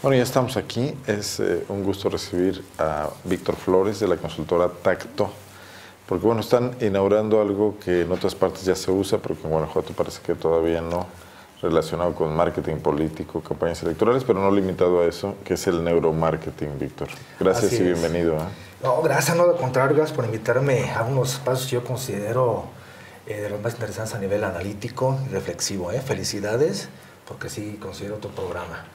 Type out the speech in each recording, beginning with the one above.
Bueno, ya estamos aquí. Es un gusto recibir a Víctor Flores de la consultora Tacto, porque bueno, están inaugurando algo que en otras partes ya se usa, pero que en Guanajuato parece que todavía no, relacionado con marketing político, campañas electorales, pero no limitado a eso, que es el neuromarketing, Víctor. Gracias y bienvenido. No, gracias, no, al contrario, gracias por invitarme a unos espacios que yo considero de los más interesantes a nivel analítico y reflexivo. Felicidades, porque sí considero tu programa.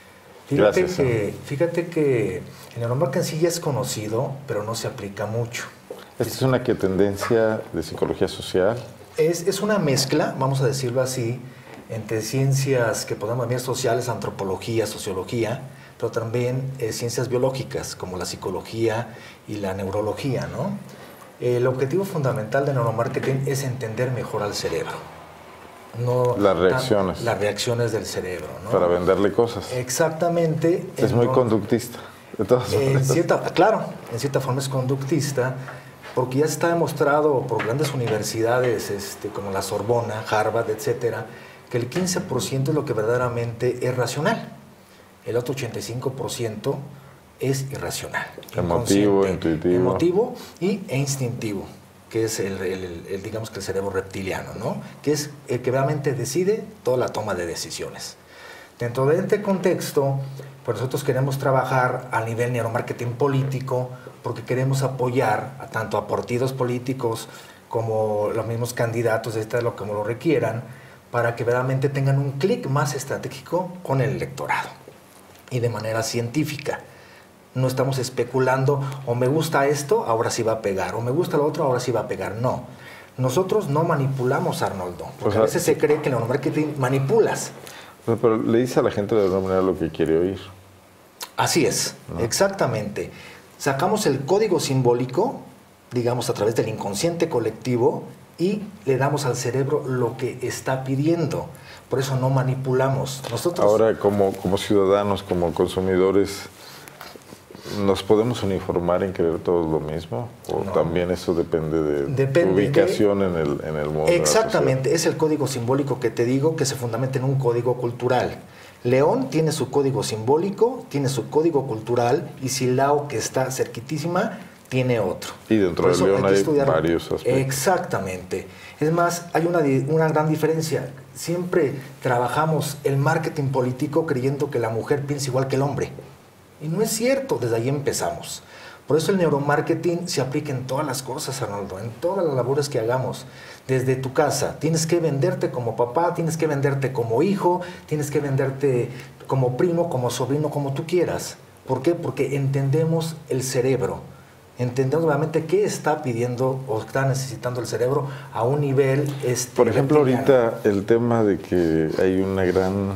Fíjate que el neuromarketing sí ya es conocido, pero no se aplica mucho. ¿Esta es una tendencia de psicología social? Es una mezcla, vamos a decirlo así, entre ciencias que podemos llamar sociales, antropología, sociología, pero también ciencias biológicas como la psicología y la neurología, ¿no? El objetivo fundamental del neuromarketing es entender mejor al cerebro. No las reacciones. Las reacciones del cerebro, ¿no? Para venderle cosas. Exactamente. Es muy conductista. De todas maneras. Claro, en cierta forma es conductista, porque ya está demostrado por grandes universidades como la Sorbona, Harvard, etcétera, que el 15% es lo que verdaderamente es racional. El otro 85% es irracional. Emotivo, intuitivo. Emotivo e instintivo, que es digamos que el cerebro reptiliano, ¿no? Que es el que realmente decide toda la toma de decisiones. Dentro de este contexto, pues nosotros queremos trabajar a nivel neuromarketing político, porque queremos apoyar tanto a partidos políticos como los mismos candidatos, como lo requieran, para que verdaderamente tengan un clic más estratégico con el electorado y de manera científica. No estamos especulando, o me gusta esto, ahora sí va a pegar, o me gusta lo otro, ahora sí va a pegar. No. Nosotros no manipulamos, Arnoldo, porque a veces se cree que en el neuromarketing manipulas. Pero le dice a la gente de alguna manera lo que quiere oír. Así es, ¿no? Exactamente. Sacamos el código simbólico, digamos, a través del inconsciente colectivo, y le damos al cerebro lo que está pidiendo. Por eso no manipulamos. Nosotros... Ahora, como ciudadanos, como consumidores, ¿nos podemos uniformar en querer todos lo mismo? ¿O no, también eso depende de tu ubicación en el mundo? Exactamente, es el código simbólico que te digo, que se fundamenta en un código cultural. León tiene su código simbólico, tiene su código cultural, y Silao, que está cerquitísima, tiene otro. Y dentro de León hay varios aspectos. Exactamente. Es más, hay una gran diferencia. Siempre trabajamos el marketing político creyendo que la mujer piensa igual que el hombre. Y no es cierto, desde ahí empezamos. Por eso el neuromarketing se aplica en todas las cosas, Arnoldo, en todas las labores que hagamos. Desde tu casa, tienes que venderte como papá, tienes que venderte como hijo, tienes que venderte como primo, como sobrino, como tú quieras. ¿Por qué? Porque entendemos el cerebro. Entendemos realmente qué está pidiendo o está necesitando el cerebro a un nivel... Por ejemplo, ahorita el tema de que hay una gran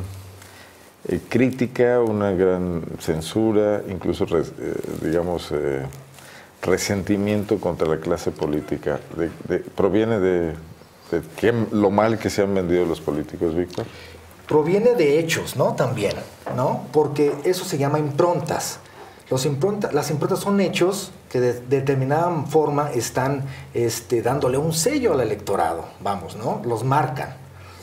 crítica, una gran censura, incluso, digamos, resentimiento contra la clase política. ¿Proviene de lo mal que se han vendido los políticos, Víctor? Proviene de hechos, ¿no? También, ¿no? Porque eso se llama improntas. Las improntas son hechos que de determinada forma están dándole un sello al electorado, vamos, ¿no? Los marcan.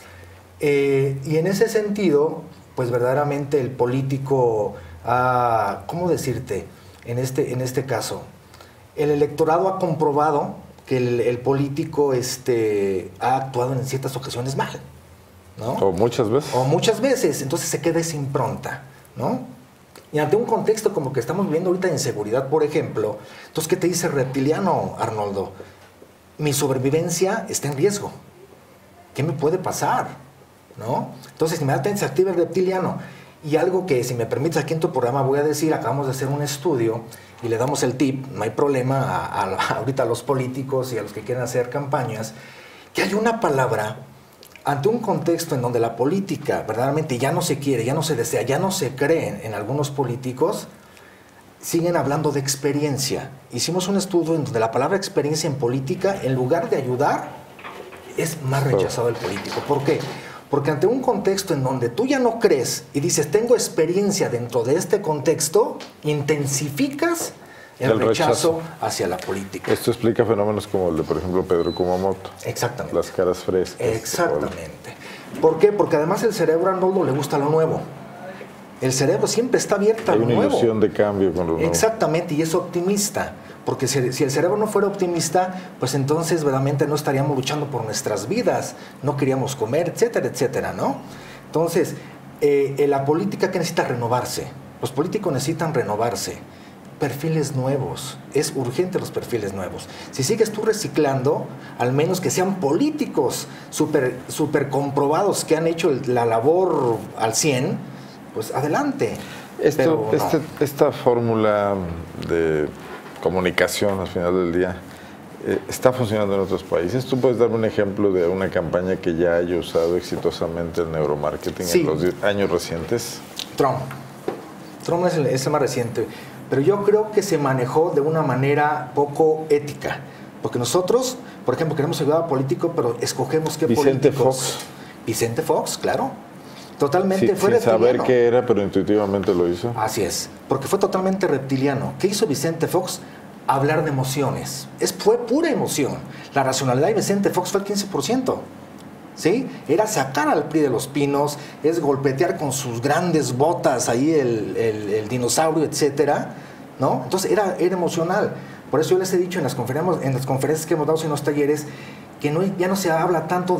Y en ese sentido, pues verdaderamente el político, ¿cómo decirte? En este caso, el electorado ha comprobado que el político ha actuado en ciertas ocasiones mal, ¿no? O muchas veces. O muchas veces, entonces se queda esa impronta, ¿no? Y ante un contexto como que estamos viviendo ahorita de inseguridad, por ejemplo, entonces, ¿qué te dice el reptiliano, Arnoldo? Mi sobrevivencia está en riesgo. ¿Qué me puede pasar? ¿No? Entonces, inmediatamente se activa el reptiliano. Y algo que, si me permites, aquí en tu programa voy a decir, acabamos de hacer un estudio y le damos el tip, no hay problema ahorita a los políticos y a los que quieren hacer campañas, que hay una palabra ante un contexto en donde la política verdaderamente ya no se quiere, ya no se desea, ya no se cree en algunos políticos, siguen hablando de experiencia. Hicimos un estudio en donde la palabra experiencia en política, en lugar de ayudar, es más rechazado el político. ¿Por qué? Porque ante un contexto en donde tú ya no crees y dices, tengo experiencia dentro de este contexto, intensificas el rechazo hacia la política. Esto explica fenómenos como el de, por ejemplo, Pedro Kumamoto. Exactamente. Las caras frescas. Exactamente. ¿Por qué? Porque además el cerebro, Arnoldo, le gusta lo nuevo. El cerebro siempre está abierto a lo nuevo. Hay una ilusión de cambio con lo nuevo. Exactamente, y es optimista. Porque si el cerebro no fuera optimista, pues entonces verdaderamente no estaríamos luchando por nuestras vidas, no queríamos comer, etcétera, etcétera, ¿no? Entonces, la política que necesita renovarse, los políticos necesitan renovarse, perfiles nuevos, es urgente los perfiles nuevos. Si sigues tú reciclando, al menos que sean políticos súper comprobados que han hecho la labor al 100, pues adelante. Esta fórmula de comunicación al final del día está funcionando en otros países. ¿Tú puedes darme un ejemplo de una campaña que ya haya usado exitosamente el neuromarketing en los años recientes? Trump es el más reciente, pero yo creo que se manejó de una manera poco ética, porque nosotros, por ejemplo, queremos ayudar a políticos, pero escogemos qué políticos. Vicente Fox, claro. Totalmente fue sin saber qué era, pero intuitivamente lo hizo. Así es, porque fue totalmente reptiliano. ¿Qué hizo Vicente Fox? Hablar de emociones. Fue pura emoción. La racionalidad de Vicente Fox fue el 15%. ¿Sí? Era sacar al PRI de los pinos, es golpetear con sus grandes botas ahí el dinosaurio, etcétera, ¿no? Entonces era emocional. Por eso yo les he dicho en las conferencias que hemos dado en los talleres que ya no se habla tanto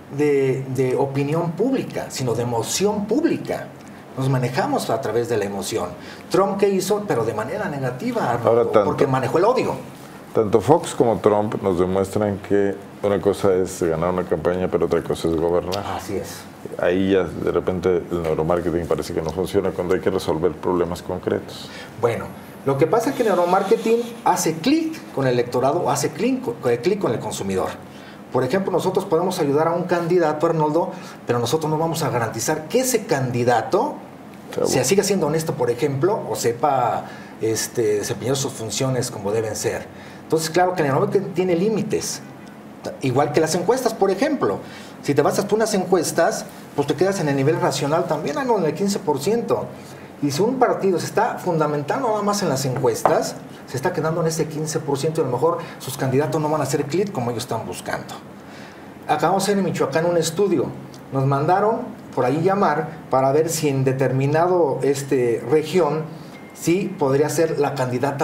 de opinión pública, sino de emoción pública. Nos manejamos a través de la emoción. Trump, ¿qué hizo? Pero de manera negativa, porque manejó el odio. Tanto Fox como Trump nos demuestran que una cosa es ganar una campaña, pero otra cosa es gobernar. Así es. Ahí ya de repente el neuromarketing parece que no funciona cuando hay que resolver problemas concretos. Bueno, lo que pasa es que el neuromarketing hace clic con el electorado, hace clic con el consumidor. Por ejemplo, nosotros podemos ayudar a un candidato, Arnoldo, pero nosotros no vamos a garantizar que ese candidato siga siendo honesto, por ejemplo, o sepa desempeñar sus funciones como deben ser. Entonces, claro que el neuromarketing tiene límites, igual que las encuestas, por ejemplo. Si te basas tú en unas encuestas, pues te quedas en el nivel racional también, en el 15%. Y si un partido se está fundamentando nada más en las encuestas, se está quedando en ese 15% y a lo mejor sus candidatos no van a hacer clic como ellos están buscando. Acabamos de hacer en Michoacán un estudio. Nos mandaron por ahí llamar para ver si en determinado región sí podría ser la candidata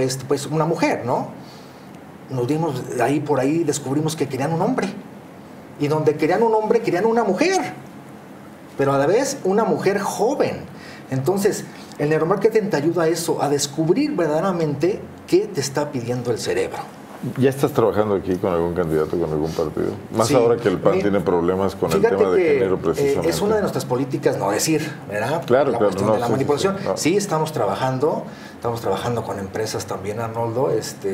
una mujer, ¿no? Nos dimos por ahí descubrimos que querían un hombre. Y donde querían un hombre, querían una mujer. Pero a la vez una mujer joven. Entonces, el neuromarketing te ayuda a eso, a descubrir verdaderamente qué te está pidiendo el cerebro. ¿Ya estás trabajando aquí con algún candidato, con algún partido? Más sí, ahora que el PAN tiene problemas con el tema de género, precisamente. Es una de nuestras políticas, no decir, ¿verdad? Claro, la cuestión de la manipulación. No. Sí, estamos trabajando con empresas también, Arnoldo,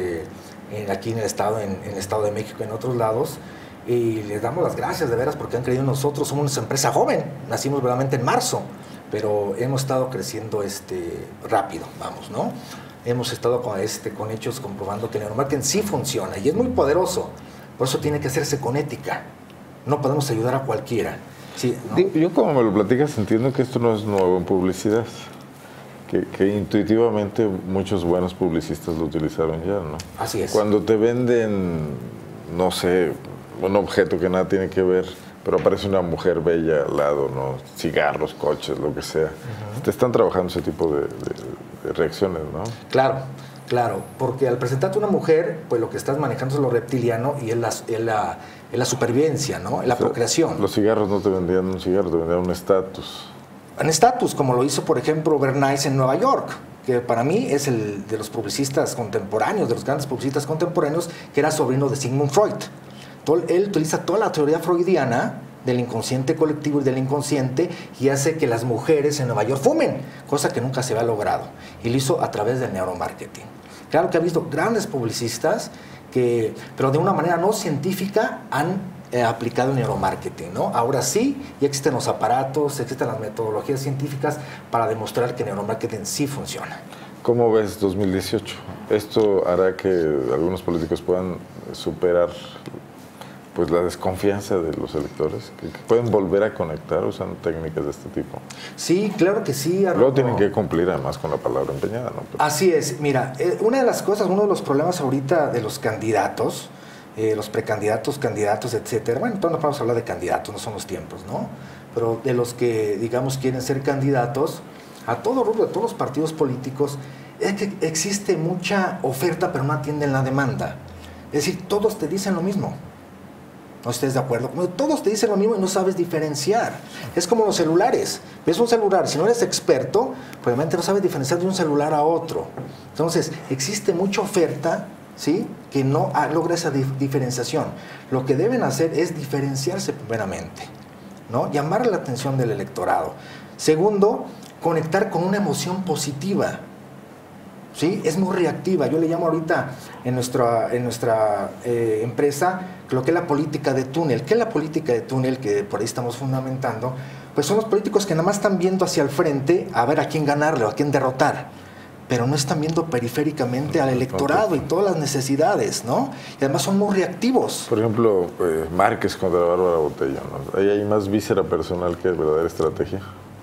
aquí en el Estado de México y en otros lados. Y les damos las gracias de veras porque han creído en nosotros. Somos una empresa joven, nacimos verdaderamente en marzo, pero hemos estado creciendo rápido, vamos, ¿no? Hemos estado con hechos comprobando que el neuromarketing sí funciona y es muy poderoso. Por eso tiene que hacerse con ética. No podemos ayudar a cualquiera. Sí, ¿no? Yo como me lo platicas entiendo que esto no es nuevo en publicidad. Que intuitivamente muchos buenos publicistas lo utilizaron ya, ¿no? Así es. Cuando te venden, no sé, un objeto que nada tiene que ver, pero aparece una mujer bella al lado, ¿no? Cigarros, coches, lo que sea. Te están trabajando ese tipo de reacciones, ¿no? Claro, porque al presentarte una mujer, pues lo que estás manejando es lo reptiliano y es la supervivencia, ¿no? La procreación. Los cigarros no te vendían un cigarro, te vendían un estatus. Un estatus, como lo hizo, por ejemplo, Bernays en Nueva York, que para mí es el de los publicistas contemporáneos, de los grandes publicistas contemporáneos, que era sobrino de Sigmund Freud. Él utiliza toda la teoría freudiana del inconsciente colectivo y del inconsciente y hace que las mujeres en Nueva York fumen, cosa que nunca se había logrado. Y lo hizo a través del neuromarketing. Claro que ha visto grandes publicistas pero de una manera no científica han aplicado el neuromarketing, ¿no? Ahora sí, ya existen los aparatos, existen las metodologías científicas para demostrar que el neuromarketing sí funciona. ¿Cómo ves 2018? ¿Esto hará que algunos políticos puedan superar pues la desconfianza de los electores, que pueden volver a conectar usando técnicas de este tipo? Sí, claro que sí. Luego tienen que cumplir además con la palabra empeñada, ¿no? Pero... Así es. Mira, una de las cosas, uno de los problemas ahorita de los candidatos, los precandidatos, candidatos, etcétera. Bueno, entonces no vamos a hablar de candidatos, no son los tiempos, ¿no? Pero de los que, digamos, quieren ser candidatos, a todo rubro, a todos los partidos políticos, es que existe mucha oferta, pero no atienden la demanda. Es decir, todos te dicen lo mismo. ¿No estés de acuerdo? Todos te dicen lo mismo y no sabes diferenciar. Es como los celulares. Ves un celular, si no eres experto, probablemente no sabes diferenciar de un celular a otro. Entonces, existe mucha oferta, ¿sí?, que no logra esa diferenciación. Lo que deben hacer es diferenciarse primeramente, ¿no? Llamar la atención del electorado. Segundo, conectar con una emoción positiva. ¿Sí? Es muy reactiva. Yo le llamo ahorita en nuestra empresa lo que es la política de túnel. ¿Qué es la política de túnel que por ahí estamos fundamentando? Pues son los políticos que nada más están viendo hacia el frente a ver a quién ganarle o a quién derrotar, pero no están viendo periféricamente al electorado y todas las necesidades, ¿no? Y además son muy reactivos. Por ejemplo, Márquez contra Bárbara Botellón, ¿no? Ahí hay más víscera personal que verdadera estrategia.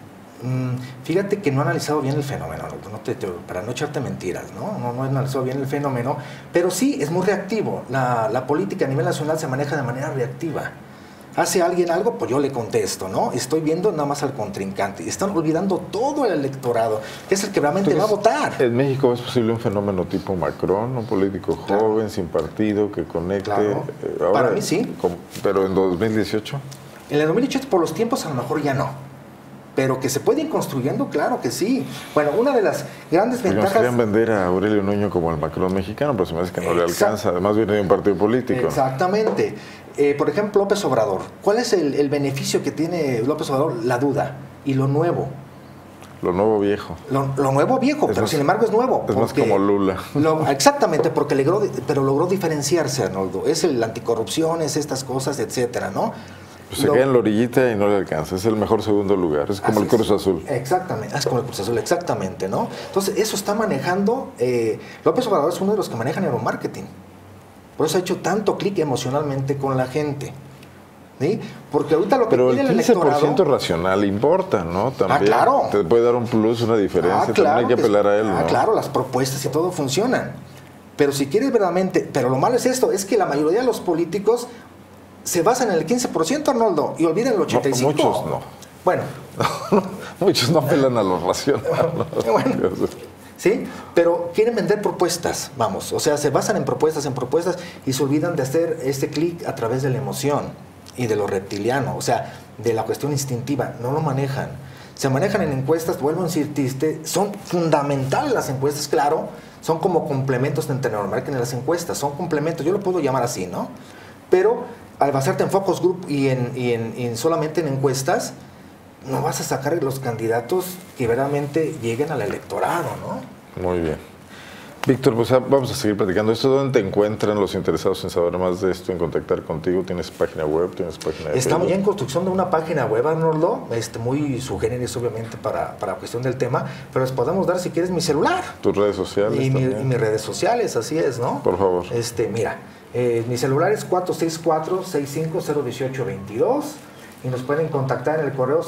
Fíjate que no he analizado bien el fenómeno, para no echarte mentiras, ¿no? No he analizado bien el fenómeno, pero sí es muy reactivo. La política a nivel nacional se maneja de manera reactiva. Hace alguien algo, pues yo le contesto, ¿no? Estoy viendo nada más al contrincante. Y están olvidando todo el electorado, que es el que realmente va a votar. ¿En México es posible un fenómeno tipo Macron, un político joven, sin partido, que conecte? Claro. Ahora, para mí sí. ¿Pero en 2018? En el 2018 por los tiempos a lo mejor ya no. Pero que se puede ir construyendo, claro que sí. Bueno, una de las grandes ventajas... Nos querían vender a Aurelio Nuño como el Macron mexicano, pero se me hace que no le alcanza. Además viene de un partido político. Exactamente. Por ejemplo, López Obrador. ¿Cuál es el beneficio que tiene López Obrador? La duda y lo nuevo. Lo nuevo viejo. Lo nuevo viejo, pero sin embargo es nuevo. Es más como Lula. Exactamente, porque logró diferenciarse, Arnoldo. Es el anticorrupción, es estas cosas, etcétera, ¿no? Pues se queda en la orillita y no le alcanza. Es el mejor segundo lugar. Es como el Cruz Azul. Exactamente. Es como el Cruz Azul, exactamente, ¿no? Entonces, eso está manejando... López Obrador es uno de los que maneja neuromarketing. Por eso ha hecho tanto clic emocionalmente con la gente. ¿Sí? Porque ahorita lo que pero tiene el 15% electorado, racional importa, ¿no? También claro. Te puede dar un plus, una diferencia. Claro, también hay que apelar a él, ¿no? Claro, las propuestas y todo funcionan. Pero si quieres verdaderamente... Pero lo malo es esto, es que la mayoría de los políticos se basan en el 15%, Arnoldo, y olvidan el 85%. No, muchos no. Bueno. Muchos no apelan a lo racional. Bueno, ¿sí? Pero quieren vender propuestas, vamos. O sea, se basan en propuestas y se olvidan de hacer este clic a través de la emoción y de lo reptiliano, o sea, de la cuestión instintiva. No lo manejan. Se manejan en encuestas, vuelvo a insistirte, son fundamentales las encuestas, claro, son como complementos entre neuromarketing en las encuestas, son complementos, yo lo puedo llamar así, ¿no? Pero al basarte en focus group y solamente en encuestas, no vas a sacar los candidatos que verdaderamente lleguen al electorado, ¿no? Muy bien. Víctor, pues vamos a seguir platicando esto. ¿Dónde te encuentran los interesados en saber más de esto, en contactar contigo? ¿Tienes página web? ¿Tienes página de Estamos Facebook? ya en construcción de una página web, Arnoldo, muy sugerentes obviamente para cuestión del tema, pero les podemos dar, si quieres, mi celular. ¿Tus redes sociales? Y mis redes sociales, así es, ¿no? Por favor. Mira, mi celular es 464-650-1822 y nos pueden contactar en el correo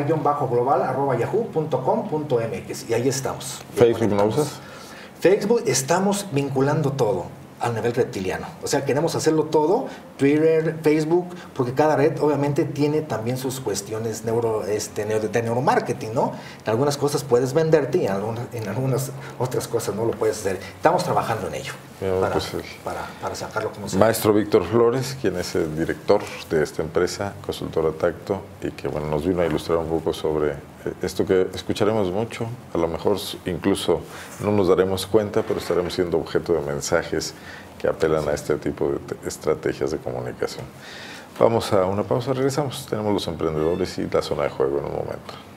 sociedad-global@yahoo.com.mx y ahí estamos. ¿Facebook no usas? Facebook estamos vinculando todo al nivel reptiliano. O sea, queremos hacerlo todo, Twitter, Facebook, porque cada red obviamente tiene también sus cuestiones de neuromarketing, ¿no? En algunas cosas puedes venderte y en algunas otras cosas no lo puedes hacer. Estamos trabajando en ello para sacarlo como sea. Maestro Víctor Flores, quien es el director de esta empresa, Consultora Tacto, y que bueno, nos vino a ilustrar un poco sobre esto que escucharemos mucho, a lo mejor incluso no nos daremos cuenta, pero estaremos siendo objeto de mensajes que apelan a este tipo de estrategias de comunicación. Vamos a una pausa, regresamos. Tenemos los emprendedores y la zona de juego en un momento.